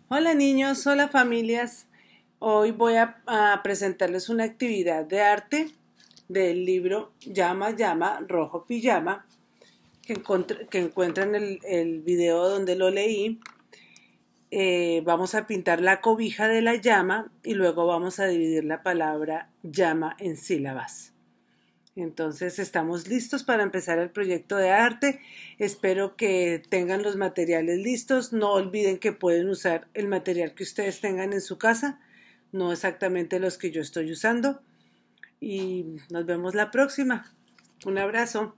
Hola niños, hola familias. Hoy voy a presentarles una actividad de arte del libro Llama, llama, rojo pijama, que encuentran el video donde lo leí. Vamos a pintar la cobija de la llama y luego vamos a dividir la palabra llama en sílabas. Entonces estamos listos para empezar el proyecto de arte. Espero que tengan los materiales listos. No olviden que pueden usar el material que ustedes tengan en su casa, no exactamente los que yo estoy usando. Y nos vemos la próxima. Un abrazo.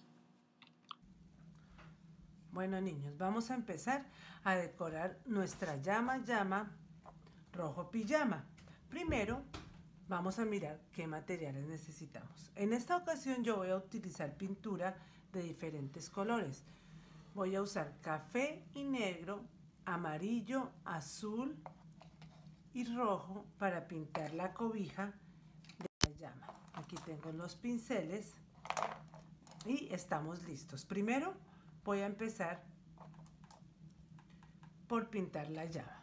Bueno niños, vamos a empezar a decorar nuestra llama rojo pijama. Primero vamos a mirar qué materiales necesitamos. En esta ocasión yo voy a utilizar pintura de diferentes colores. Voy a usar café y negro, amarillo, azul y rojo para pintar la cobija de la llama. Aquí tengo los pinceles y estamos listos. Primero voy a empezar por pintar la llama.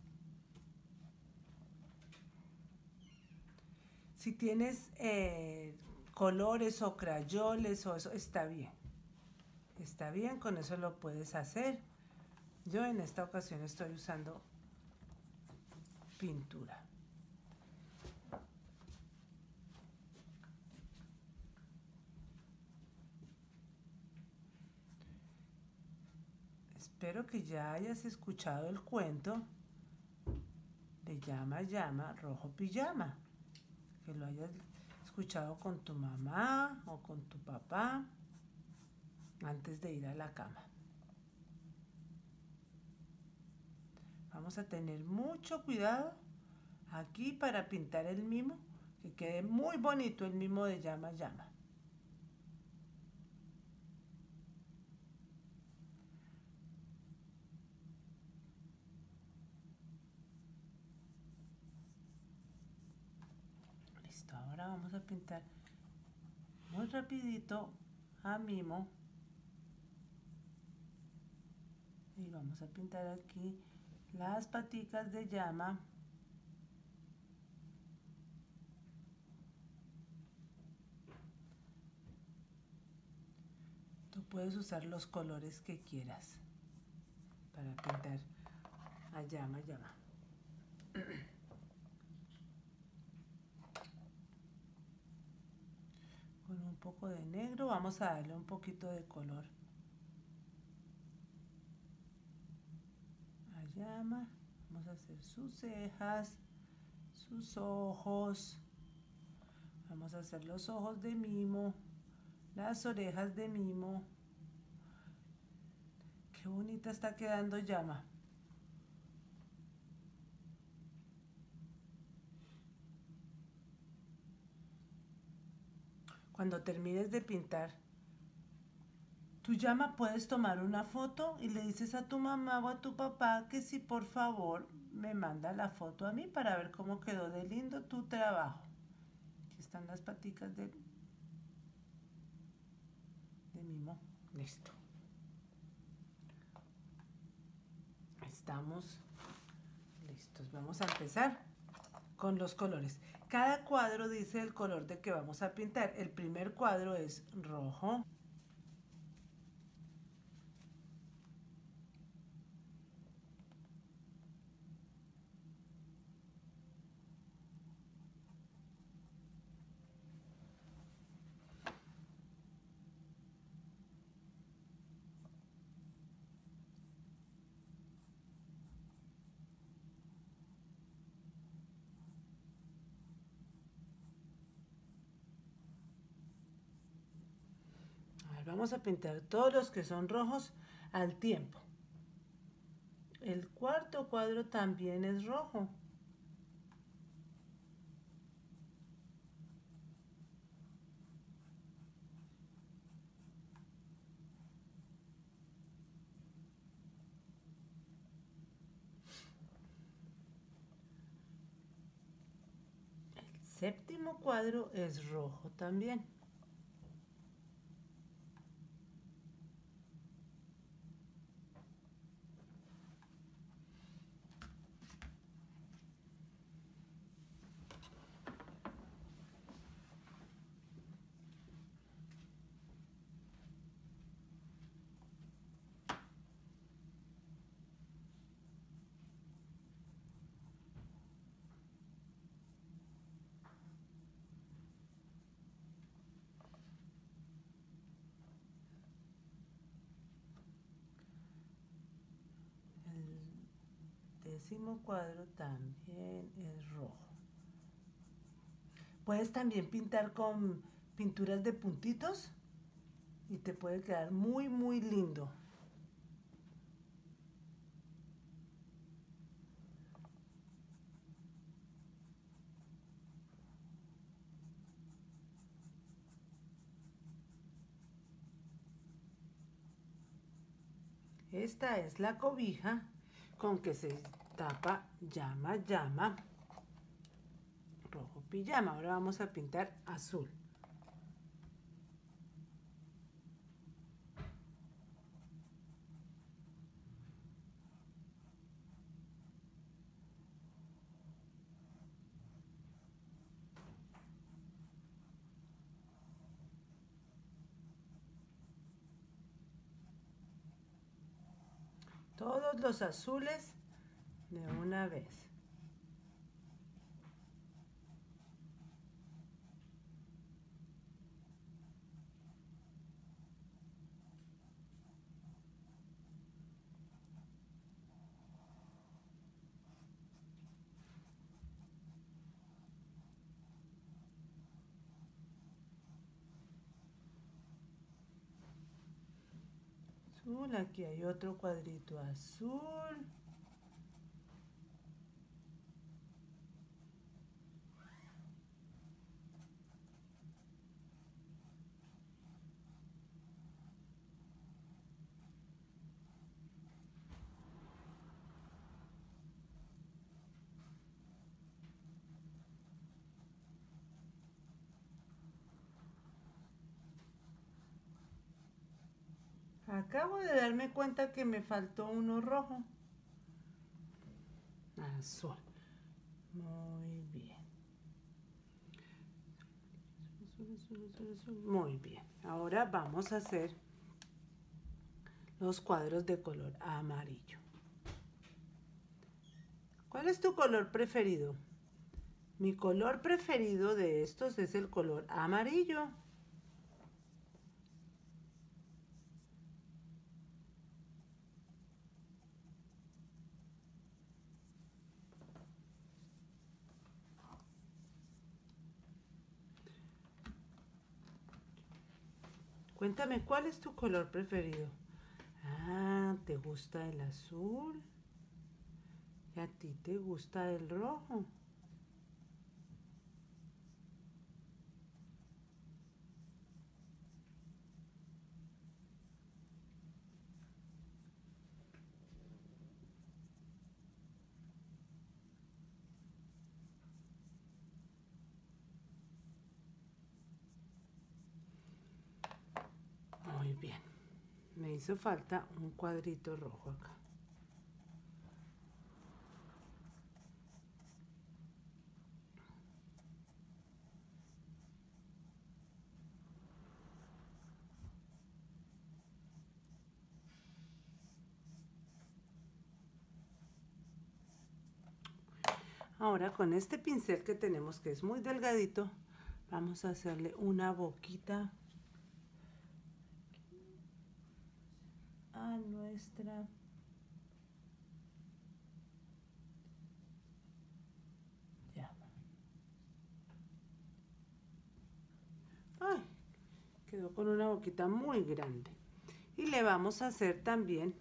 Si tienes colores o crayoles o eso, está bien. Está bien, con eso lo puedes hacer. Yo en esta ocasión estoy usando pintura. Espero que ya hayas escuchado el cuento de Llama, llama, rojo pijama. Que lo hayas escuchado con tu mamá o con tu papá antes de ir a la cama. Vamos a tener mucho cuidado aquí para pintar el mimo, que quede muy bonito el mimo de llama, llama. Listo, ahora vamos a pintar muy rapidito a mimo. Y vamos a pintar aquí las paticas de llama. Tú puedes usar los colores que quieras para pintar a llama, llama. Con un poco de negro vamos a darle un poquito de color a llama. Vamos a hacer sus cejas, sus ojos. Vamos a hacer los ojos de mimo, las orejas de mimo. Qué bonita está quedando llama. Cuando termines de pintar tu llama, puedes tomar una foto y le dices a tu mamá o a tu papá que si por favor me manda la foto a mí para ver cómo quedó de lindo tu trabajo. Aquí están las paticas de mimo. Listo. Estamos listos. Vamos a empezar con los colores. Cada cuadro dice el color de que vamos a pintar. El primer cuadro es rojo. Vamos a pintar todos los que son rojos al tiempo. El cuarto cuadro también es rojo. El séptimo cuadro es rojo también. décimo cuadro también es rojo. Puedes también pintar con pinturas de puntitos y te puede quedar muy, muy lindo. Esta es la cobija con que se tapa llama, llama, rojo pijama. Ahora vamos a pintar azul. Todos los azules de una vez. Azul, aquí hay otro cuadrito azul. Acabo de darme cuenta que me faltó uno rojo. Azul. Muy bien. Muy bien. Ahora vamos a hacer los cuadros de color amarillo. ¿Cuál es tu color preferido? Mi color preferido de estos es el color amarillo. Cuéntame, ¿cuál es tu color preferido? Ah, ¿te gusta el azul? ¿Y a ti te gusta el rojo? Muy bien. Me hizo falta un cuadrito rojo acá. Ahora con este pincel que tenemos, que es muy delgadito, vamos a hacerle una boquita a nuestra llama. ¡Ay! Quedó con una boquita muy grande. Y le vamos a hacer también,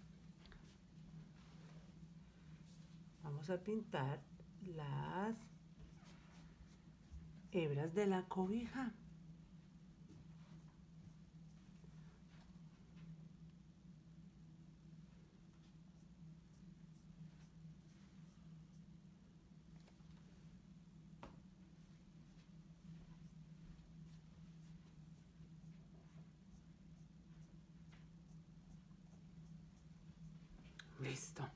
vamos a pintar las hebras de la cobija. Listo.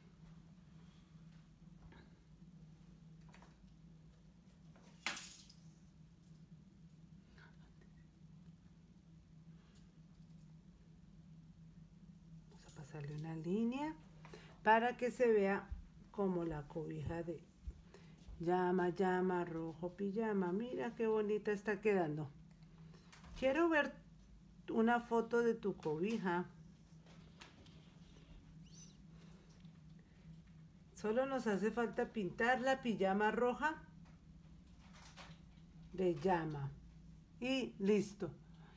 Vamos a pasarle una línea para que se vea como la cobija de llama, llama, rojo pijama. Mira qué bonita está quedando. Quiero ver una foto de tu cobija. Solo nos hace falta pintar la pijama roja de llama. Y listo.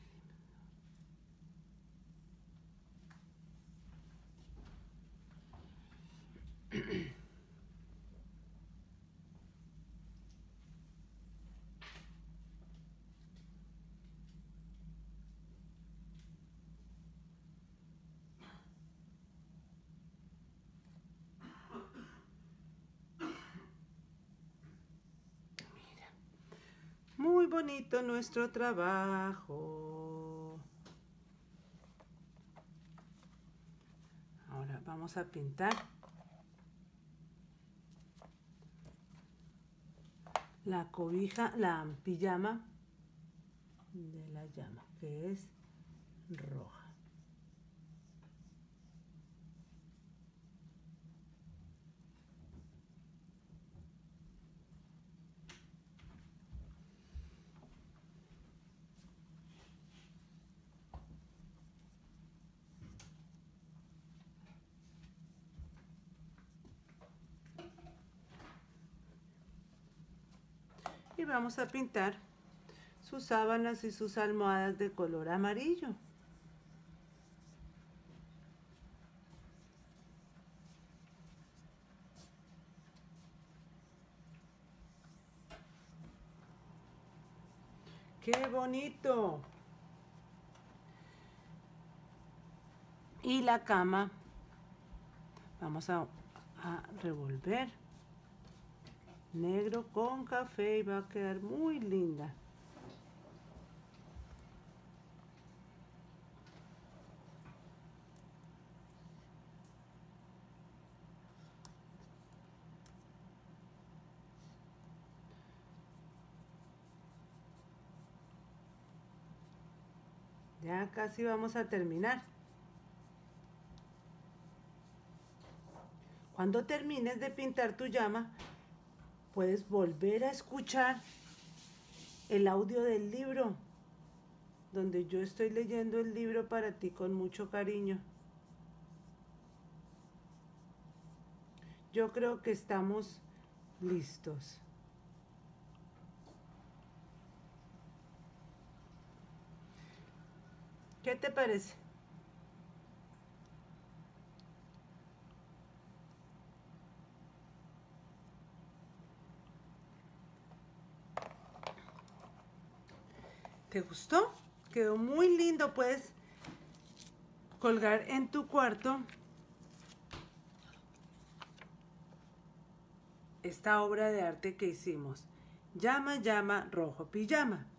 Muy bonito nuestro trabajo. Ahora vamos a pintar la cobija, la pijama de la llama, que es roja. Y vamos a pintar sus sábanas y sus almohadas de color amarillo. ¡Qué bonito! Y la cama, vamos a revolver negro con café y va a quedar muy linda. Ya casi vamos a terminar. Cuando termines de pintar tu llama, puedes volver a escuchar el audio del libro, donde yo estoy leyendo el libro para ti con mucho cariño. Yo creo que estamos listos. ¿Qué te parece? ¿Te gustó? Quedó muy lindo. Puedes colgar en tu cuarto esta obra de arte que hicimos. Llama, llama, rojo pijama.